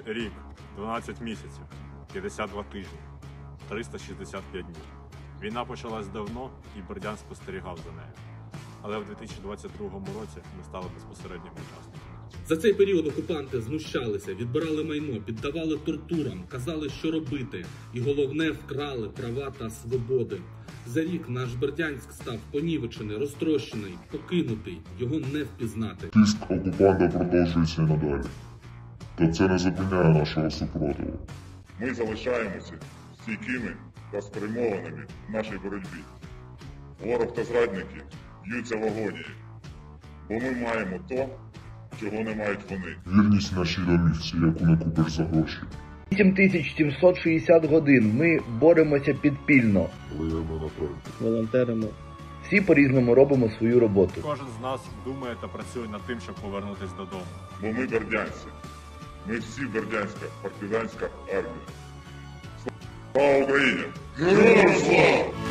Рік, 12 місяців, 52 тижні, 365 днів. Війна почалась давно, і Бердянськ спостерігав за нею. Але в 2022 році ми стали безпосереднім учасником. За цей період окупанти знущалися, відбирали майно, піддавали тортурам, казали, що робити. І головне, вкрали права та свободи. За рік наш Бердянськ став понівечений, розтрощений, покинутий. Його не впізнати. Тиск окупанта продовжується і надалі. Та це не зупиняє нашого супротиву. Ми залишаємося стійкими та спрямованими в нашій боротьбі. Ворог та зрадники б'ються в агонії, бо ми маємо то, чого не мають вони. Вірність нашій домівці, яку не купиш за гроші. 8760 годин ми боремося підпільно. Воюємо на фронті. Волонтеримо. Всі по-різному робимо свою роботу. Кожен з нас думає та працює над тим, щоб повернутися додому. Бо ми бердянці. Ми всі бердянська партизанська армія. Слава Україні! Героям слава!